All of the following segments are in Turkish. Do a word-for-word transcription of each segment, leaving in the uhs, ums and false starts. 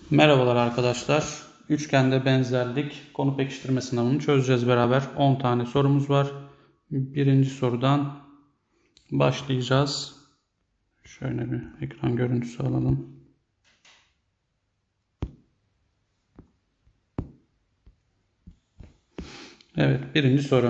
Merhabalar arkadaşlar. Üçgende benzerlik konu pekiştirme sınavını çözeceğiz beraber. on tane sorumuz var. Birinci sorudan başlayacağız. Şöyle bir ekran görüntüsü alalım. Evet, birinci soru.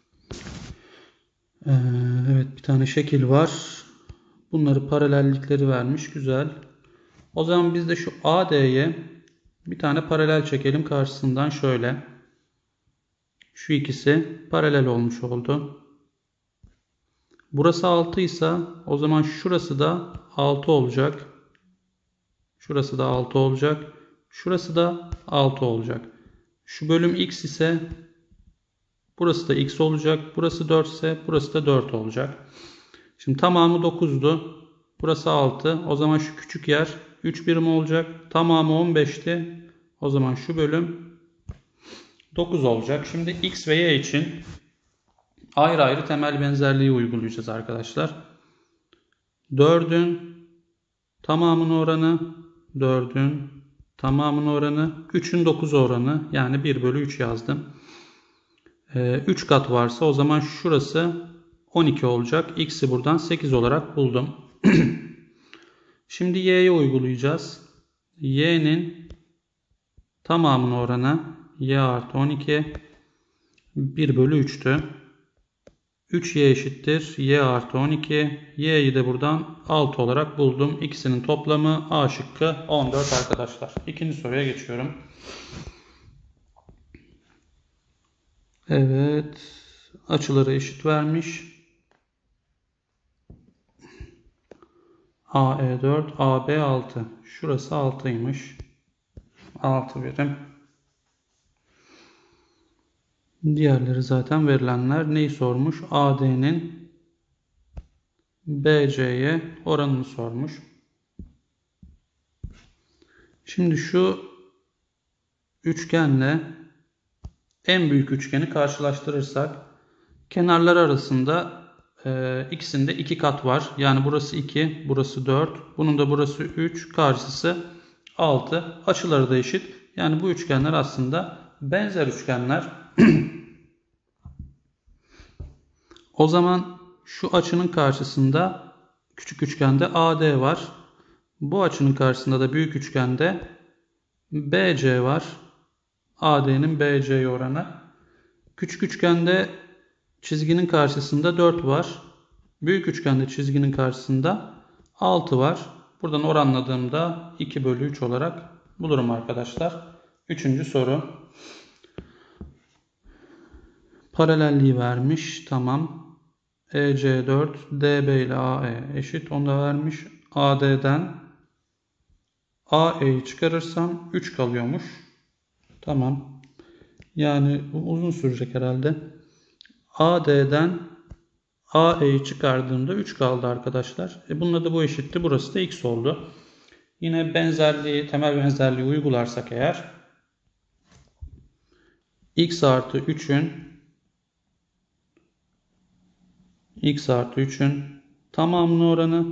Ee, evet, bir tane şekil var. Bunları paralellikleri vermiş. Güzel. O zaman biz de şu A D'ye bir tane paralel çekelim karşısından şöyle. Şu ikisi paralel olmuş oldu. Burası altı ise o zaman şurası da altı olacak. Şurası da altı olacak. Şurası da altı olacak. Şu bölüm x ise burası da x olacak. Burası dört ise burası da dört olacak. Şimdi tamamı dokuzdu. Burası altı. O zaman şu küçük yer üç birim olacak. Tamamı on beşti. O zaman şu bölüm dokuz olacak. Şimdi x ve y için ayrı ayrı temel benzerliği uygulayacağız arkadaşlar. dördün tamamının oranı, dördün tamamının oranı, üçün dokuz oranı, yani bir bölü üç yazdım. Ee, üç kat varsa o zaman şurası on iki olacak. X'i buradan sekiz olarak buldum. Şimdi y'ye uygulayacağız. Y'nin tamamının oranı y artı on iki bir bölü üç'tü. üç y eşittir y artı on iki. Y'yi de buradan altı olarak buldum. İkisinin toplamı A şıkkı on dört arkadaşlar. İkinci soruya geçiyorum. Evet. Açıları eşit vermiş. A E dört, A B altı. Şurası altıymış. altı birim. Diğerleri zaten verilenler. Neyi sormuş? A D'nin B C'ye oranını sormuş. Şimdi şu üçgenle en büyük üçgeni karşılaştırırsak kenarlar arasında e, ikisinde iki kat var. Yani burası iki, burası dört. Bunun da burası üç, karşısı altı. Açıları da eşit. Yani bu üçgenler aslında benzer üçgenler. O zaman şu açının karşısında küçük üçgende A D var. Bu açının karşısında da büyük üçgende B C var. A D'nin B C'ye oranı. Küçük üçgende çizginin karşısında dört var. Büyük üçgende çizginin karşısında altı var. Buradan oranladığımda iki bölü üç olarak bulurum arkadaşlar. Üçüncü soru. Paralelliği vermiş. Tamam. E C dört, D B ile A E eşit. Onu da vermiş. A D'den A E'yi çıkarırsam üç kalıyormuş. Tamam. Yani bu uzun sürecek herhalde. A D'den A E'yi çıkardığımda üç kaldı arkadaşlar. E bununla da bu eşitti. Burası da x oldu. Yine benzerliği, temel benzerliği uygularsak eğer x artı üçün x artı üçün tamamının oranı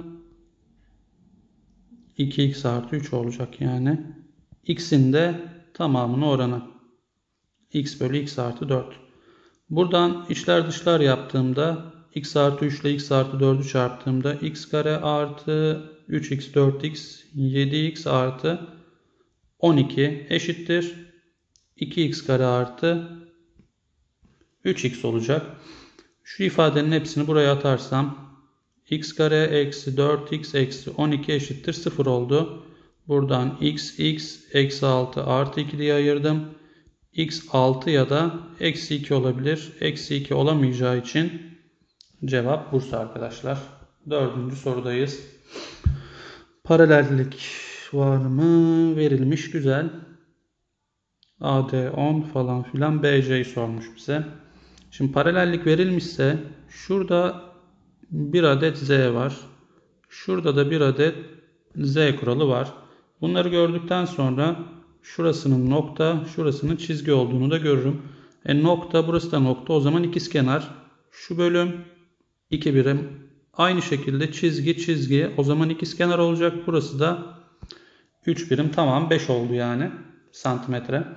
iki x artı üç olacak yani. X'in de tamamının oranı x bölü x artı dört. Buradan içler dışlar yaptığımda x artı üç ile x artı dörd'ü çarptığımda x kare artı üç x dört x yedi x artı on iki eşittir iki x kare artı üç x olacak. Şu ifadenin hepsini buraya atarsam x kare eksi dört x eksi on iki eşittir sıfır oldu. Buradan x x eksi altı artı iki diye ayırdım. X altı ya da eksi iki olabilir. Eksi iki olamayacağı için cevap Bursa arkadaşlar. Dördüncü sorudayız. Paralellik var mı? Verilmiş. Güzel. A D on falan filan B C'yi sormuş bize. Şimdi paralellik verilmişse şurada bir adet Z var. Şurada da bir adet Z kuralı var. Bunları gördükten sonra şurasının nokta, şurasının çizgi olduğunu da görürüm. E nokta, burası da nokta. O zaman ikizkenar. Şu bölüm iki birim. Aynı şekilde çizgi, çizgi. O zaman ikizkenar olacak. Burası da üç birim, tamam, beş oldu yani santimetre.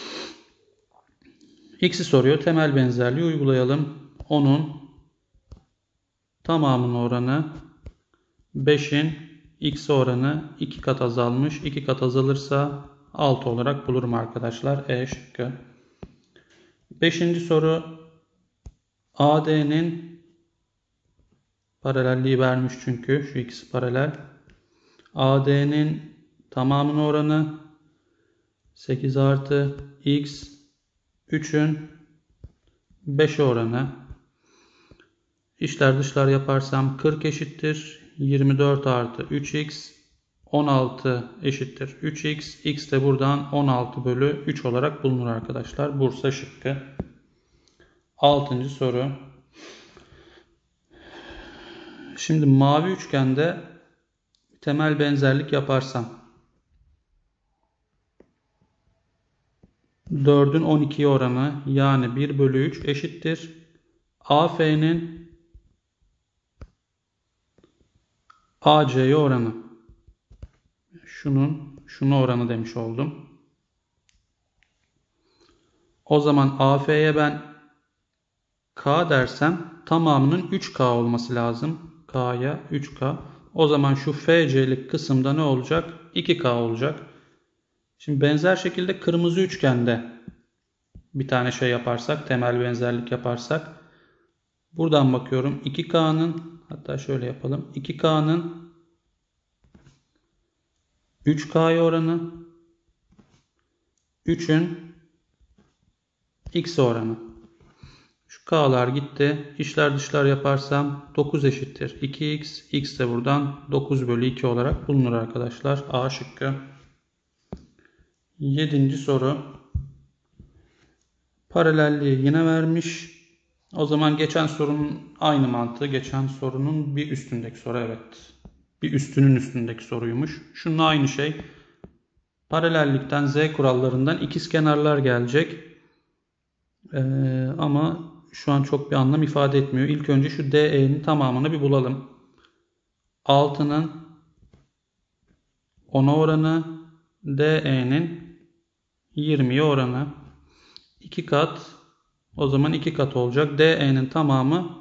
X'i soruyor. Temel benzerliği uygulayalım. onun tamamının oranı beşin x'e oranı iki kat azalmış. iki kat azalırsa altı olarak bulurum arkadaşlar. E şıkkı. Beşinci soru. A D'nin paralelliği vermiş çünkü. Şu ikisi paralel. A D'nin tamamının oranı sekiz artı x, üçün beşe oranı. İçler dışlar yaparsam kırk eşittir yirmi dört artı üç x, on altı eşittir üç x. X de buradan on altı bölü üç olarak bulunur arkadaşlar. Bursa şıkkı. Altıncı soru. Şimdi mavi üçgende temel benzerlik yaparsam dördün on ikiye oranı yani bir bölü üç eşittir A F'nin A C'ye oranı. Şunun şuna oranı demiş oldum. O zaman A F'ye ben K dersem tamamının üç K olması lazım. K'ya üç K. O zaman şu F C'lik kısımda ne olacak? iki K olacak. Şimdi benzer şekilde kırmızı üçgende bir tane şey yaparsak, temel benzerlik yaparsak, buradan bakıyorum iki K'nın, hatta şöyle yapalım, iki K'nın üç K'ya oranı, üçün X'e oranı. Şu K'lar gitti. İçler dışlar yaparsam dokuz eşittir iki x. X de buradan dokuz bölü iki olarak bulunur arkadaşlar. A şıkkı. Yedinci soru. Paralelliği yine vermiş. O zaman geçen sorunun aynı mantığı. Geçen sorunun bir üstündeki soru, evet. Bir üstünün üstündeki soruymuş. Şunun aynı şey. Paralellikten, Z kurallarından ikizkenarlar gelecek. Ee, ama şu an çok bir anlam ifade etmiyor. İlk önce şu D E'nin tamamını bir bulalım. altının ona oranı, D E'nin yirmiye oranı. iki kat. O zaman iki kat olacak. D E'nin tamamı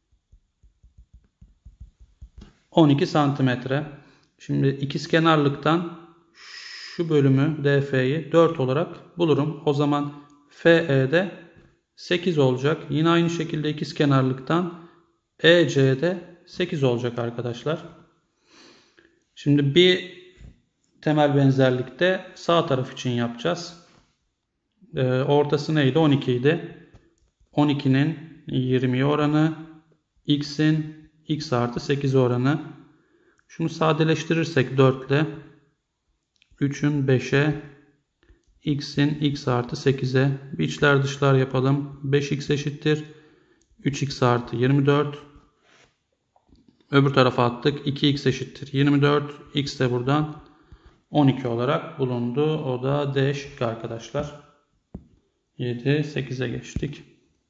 on iki santimetre. Şimdi ikizkenarlıktan şu bölümü D F'yi dört olarak bulurum. O zaman F E'de sekiz olacak. Yine aynı şekilde ikizkenarlıktan E C'de sekiz olacak arkadaşlar. Şimdi bir temel benzerlikte sağ taraf için yapacağız. Ee, ortası neydi? on iki idi. on ikinin yirmiye oranı, x'in x artı sekiz oranı. Şunu sadeleştirirsek dört ile üçün beşe, x'in x artı sekize. Bir içler dışlar yapalım. beş x eşittir üç x artı yirmi dört. Öbür tarafa attık. iki x eşittir yirmi dört. X de buradan on iki olarak bulundu. O da D şıkkı arkadaşlar. yedi, sekize geçtik.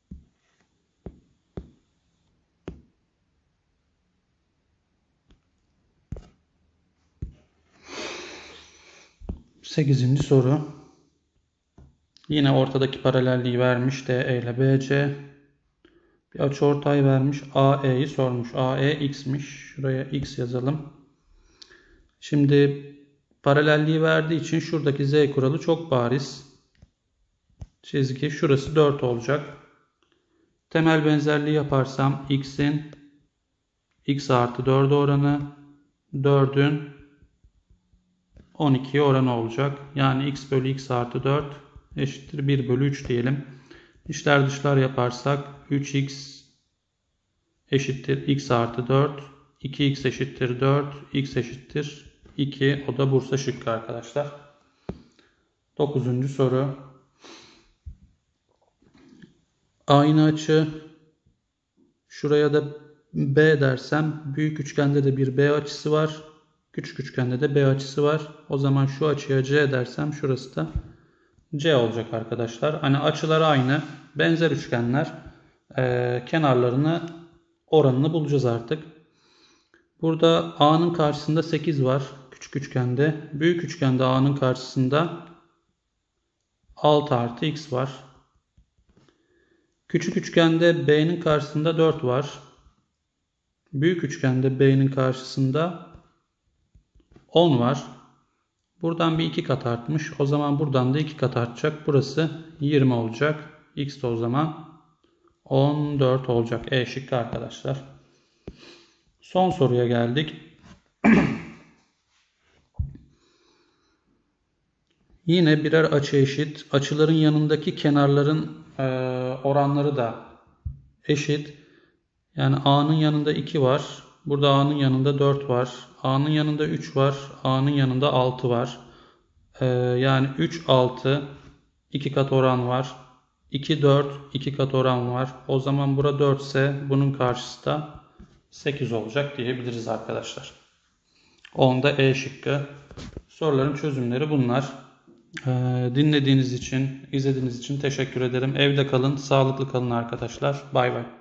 sekizinci soru. Yine ortadaki paralelliği vermiş. D E ile B C. Bir açıortay vermiş. A E'yi sormuş. A E x'miş. Şuraya x yazalım. Şimdi paralelliği verdiği için şuradaki Z kuralı çok bariz. Çizgi şurası dört olacak. Temel benzerliği yaparsam x'in x artı dörde oranı, dördün on ikiye oranı olacak. Yani x bölü x artı dört eşittir bir bölü üç diyelim. İçler dışlar yaparsak üç x eşittir x artı dört. iki x eşittir dört. X eşittir iki. O da Bursa şıkkı arkadaşlar. dokuzuncu soru. Aynı açı. Şuraya da B dersem büyük üçgende de bir B açısı var. Küçük üçgende de B açısı var. O zaman şu açıya C dersem şurası da C olacak arkadaşlar. Hani açılar aynı. Benzer üçgenler. Ee, kenarlarını, oranını bulacağız artık. Burada A'nın karşısında sekiz var. küçük üçgende. Büyük üçgende A'nın karşısında altı artı X var. Küçük üçgende B'nin karşısında dört var. Büyük üçgende B'nin karşısında on var. Buradan bir iki kat artmış. O zaman buradan da iki kat artacak. Burası yirmi olacak. X de o zaman on dört olacak. E şıkkı arkadaşlar. Son soruya geldik. Yine birer açı eşit. Açıların yanındaki kenarların e, oranları da eşit. Yani A'nın yanında iki var. Burada A'nın yanında dört var. A'nın yanında üç var. A'nın yanında altı var. Ee, yani üç, altı, iki kat oran var. iki, dört, iki kat oran var. O zaman bura dört ise bunun karşısı da sekiz olacak diyebiliriz arkadaşlar. onda E şıkkı. Soruların çözümleri bunlar. Ee, dinlediğiniz için, izlediğiniz için teşekkür ederim. Evde kalın, sağlıklı kalın arkadaşlar. Bay bay.